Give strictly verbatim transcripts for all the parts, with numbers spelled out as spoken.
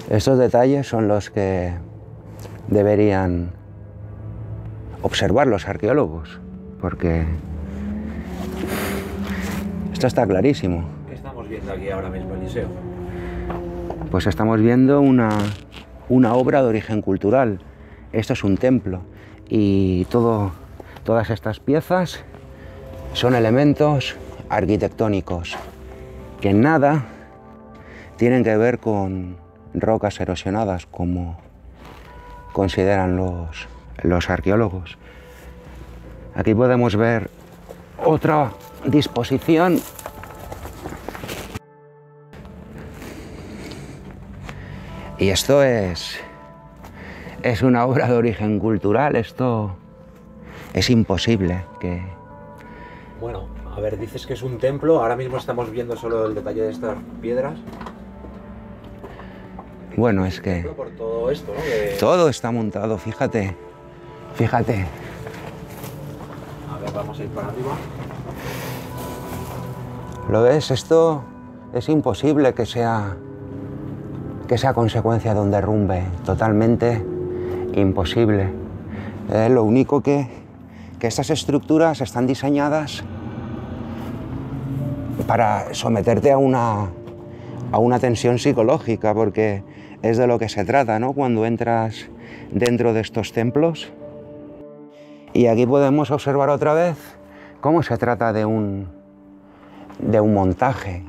Estos detalles son los que deberían observar los arqueólogos, porque esto está clarísimo. ¿Qué estamos viendo aquí ahora mismo, Eliseo? Pues estamos viendo una, una obra de origen cultural. Esto es un templo y todo, todas estas piezas son elementos arquitectónicos que en nada tienen que ver con rocas erosionadas como consideran los, los arqueólogos. Aquí podemos ver otra disposición y esto es, es una obra de origen cultural. Esto es imposible que... Bueno, a ver, dices que es un templo, ahora mismo estamos viendo solo el detalle de estas piedras. Bueno, es que Por todo esto, ¿no? Que... todo está montado, fíjate, fíjate. A ver, vamos a ir para arriba. ¿Lo ves? Esto es imposible que sea, que sea consecuencia de un derrumbe, totalmente imposible. Eh, lo único que, que estas estructuras están diseñadas para someterte a una, a una tensión psicológica, porque es de lo que se trata, ¿no? Cuando entras dentro de estos templos. Y aquí podemos observar otra vez cómo se trata de un, de un montaje.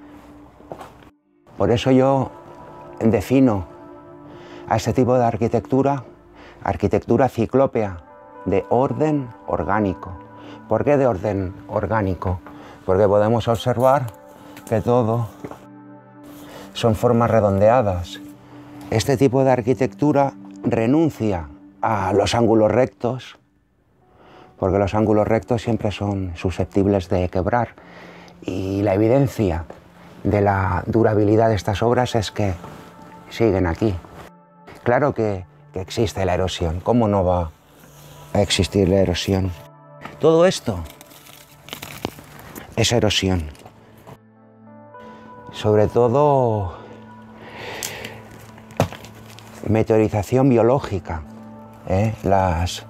Por eso yo defino a este tipo de arquitectura, arquitectura ciclópea, de orden orgánico. ¿Por qué de orden orgánico? Porque podemos observar que todo son formas redondeadas. Este tipo de arquitectura renuncia a los ángulos rectos, porque los ángulos rectos siempre son susceptibles de quebrar. Y la evidencia de la durabilidad de estas obras es que siguen aquí. Claro que, que existe la erosión. ¿Cómo no va a existir la erosión? Todo esto es erosión. Sobre todo meteorización biológica. ¿eh? Las,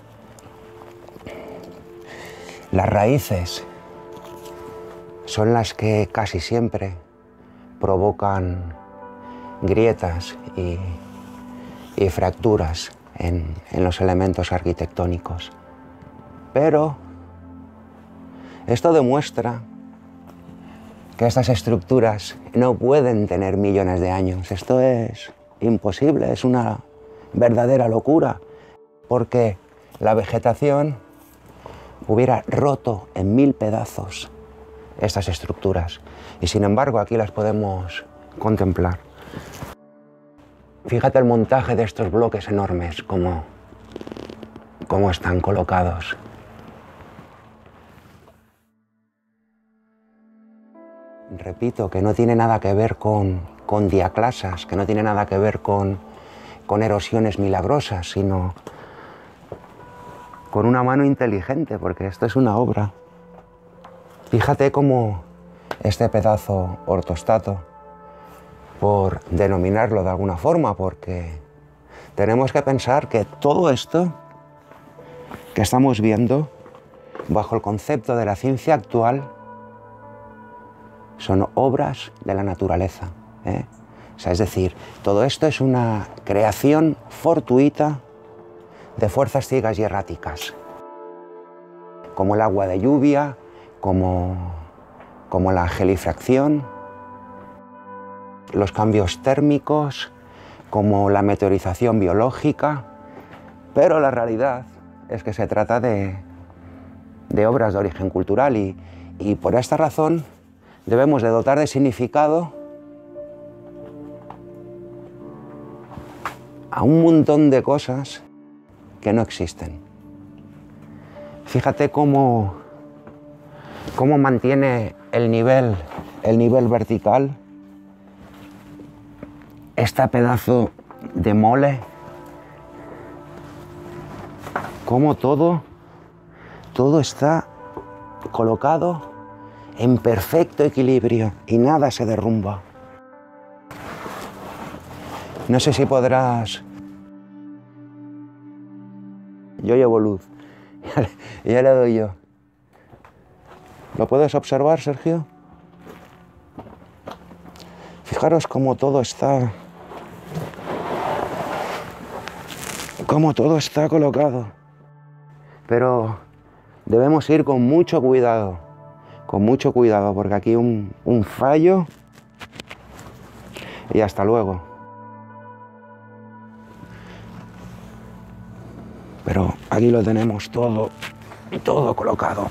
las raíces son las que casi siempre provocan grietas y, y fracturas en, en los elementos arquitectónicos. Pero esto demuestra que estas estructuras no pueden tener millones de años. Esto es imposible, es una verdadera locura, porque la vegetación hubiera roto en mil pedazos estas estructuras. Y sin embargo, aquí las podemos contemplar. Fíjate el montaje de estos bloques enormes, cómo, cómo están colocados. Repito, que no tiene nada que ver con, con diaclasas, que no tiene nada que ver con, con erosiones milagrosas, sino con una mano inteligente, porque esto es una obra. Fíjate cómo este pedazo ortostato, por denominarlo de alguna forma, porque tenemos que pensar que todo esto que estamos viendo, bajo el concepto de la ciencia actual, son obras de la naturaleza. ¿eh? O sea, es decir, todo esto es una creación fortuita de fuerzas ciegas y erráticas, como el agua de lluvia, como, como la gelifracción, los cambios térmicos, como la meteorización biológica, pero la realidad es que se trata de, de obras de origen cultural y, y por esta razón debemos de dotar de significado a un montón de cosas que no existen. Fíjate cómo, cómo mantiene el nivel, el nivel vertical este pedazo de mole, cómo todo, todo está colocado en perfecto equilibrio y nada se derrumba. No sé si podrás... Yo llevo luz. Y ya le doy yo. ¿Lo puedes observar, Sergio? Fijaros cómo todo está... Cómo todo está colocado. Pero debemos ir con mucho cuidado. Con mucho cuidado, porque aquí un, un fallo... Y hasta luego. Pero aquí lo tenemos todo, todo colocado.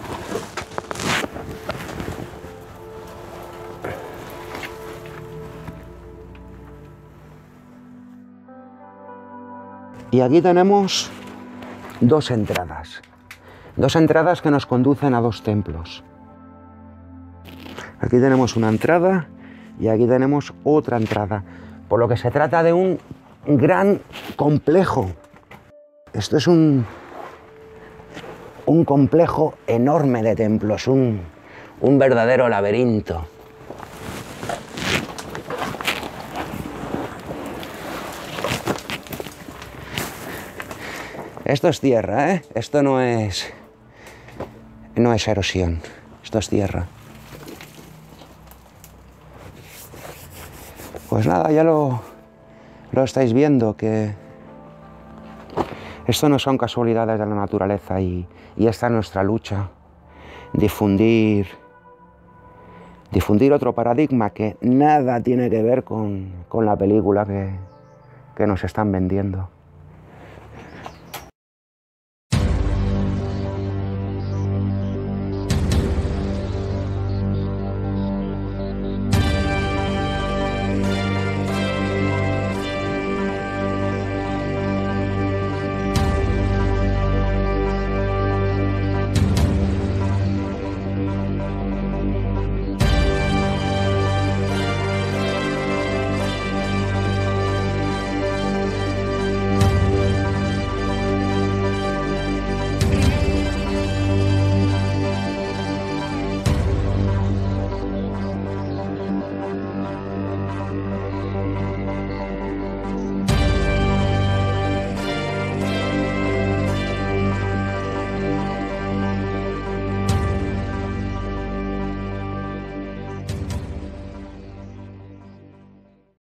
Y aquí tenemos dos entradas. Dos entradas que nos conducen a dos templos. Aquí tenemos una entrada y aquí tenemos otra entrada. Por lo que se trata de un gran complejo. Esto es un, un complejo enorme de templos, un, un verdadero laberinto. Esto es tierra, ¿eh? Esto no es, no es erosión, esto es tierra. Pues nada, ya lo, lo estáis viendo, que esto no son casualidades de la naturaleza y, y esta es nuestra lucha. Difundir, difundir otro paradigma que nada tiene que ver con, con la película que, que nos están vendiendo.